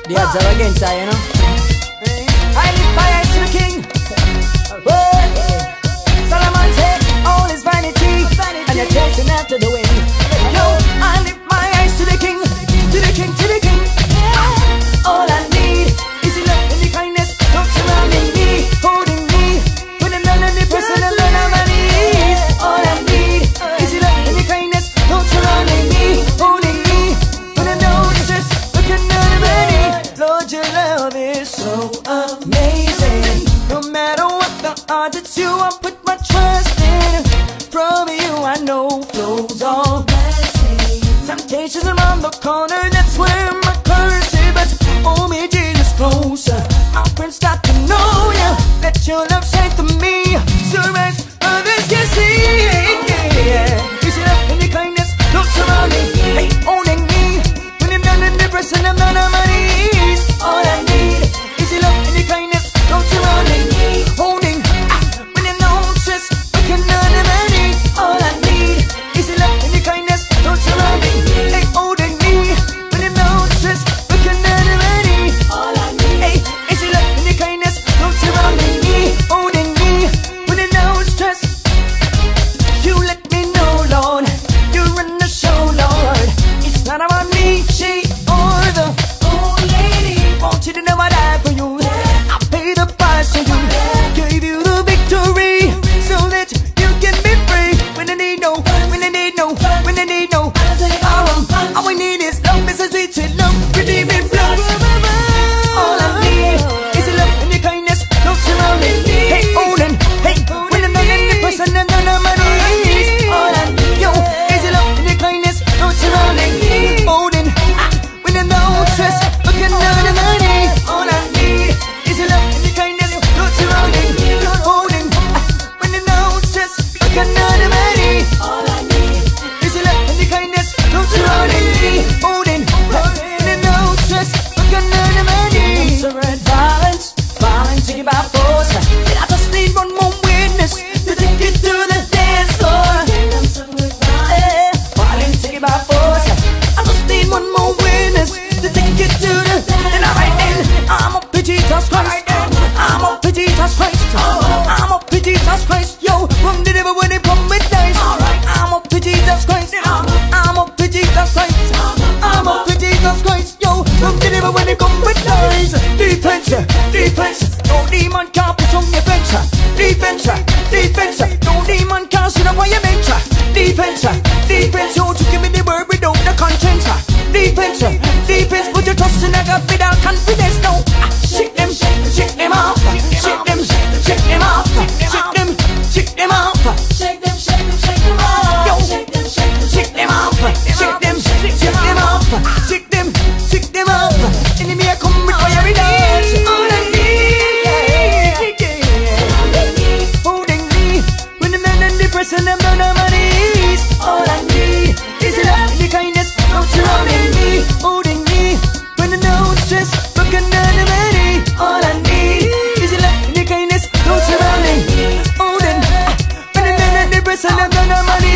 The odds are against her, you know. I live my eyes to the king. Solomon said, all is vanity, and you're chasing after the wind. Yo, I lift my eyes to the king, to the king, to the king. All I need is your love and your kindness, love surrounding me, holding me, when I'm down on the person I'm down on my knees. All I need is your love and your kindness, love surrounding me, holding me, when I'm down on stress, looking at the money. Lord, your love is so amazing. No matter what the odds, it's you I put my trust in. From you I know flows all blessings. Temptations around the corner, that's where my curse is. But hold me, Jesus, closer. My friends start to know ya. Let your love shine through me, so as others can see. You see love and your kindness, love surrounding me, hey, owning me. When I'm down in depression, I'm down on my knees. All I need is your love and your kindness, love surrounding me, holding. When you're no stress, looking at the money. All I need is your love and your kindness, love surrounding me, hey, holding me. When you're no stress, looking at the money. All I need, hey, is your love and your kindness, love surrounding me, holding me. When you're no stress, you let me know, Lord. You run the show, Lord. It's not about me, she, or the old lady. Want you to know I died for you. I paid the price for you. Gave you the victory so that you can be free. When I need no, when I need no, when I need no. All we need is love, is a sweet, sweet love, redeeming flow. All I need is your love and your kindness, love surrounding me. Hey, holding, hey, when I'm not in the person, I'm not on my knees. All I need, yo, is your love and your kindness, love surrounding me, holding. When I'm not stressed, looking down the money. All I need is your love and your kindness, love surrounding me, holding. When I'm not stressed, looking down the money. All I need is your love and your kindness, love surrounding me, holding. When I'm not stressed, looking down the money. Surrender violence, violence, take it by force. I just need one more witness to take it to the dance floor. Violence, take it by force. I just need one more witness to take it to the. And alright then, I'm up to Jesus Christ. I'm up to Jesus Christ. I'm up to Jesus Christ. Yo, from the devil when they come with dice. I'm up to Jesus Christ. I'm up to Jesus Christ. I'm up to Jesus Christ. Yo, from the devil when they come with dice. Defense, defense. No demon can push on your bench. Defense, defense. No demon can sit up on your bench. Defense, defense. Yo, to give me the word without the conscience. Defense, defense. Put your trust in a God without confidence. No, shake them off. Shake them off. Shake them off. Shake them off. Yo, shake them off. Shake them off. Shake them off. Enemy are coming with fire every day. All I need, holding me when I'm down in depression, I'm down on my knees. All I need is your love and your kindness, love surrounding me, holding me when I'm no stress, looking down the money. All I need is your love and your kindness, love surrounding me, holding when I'm down in depression, I'm down on my knees.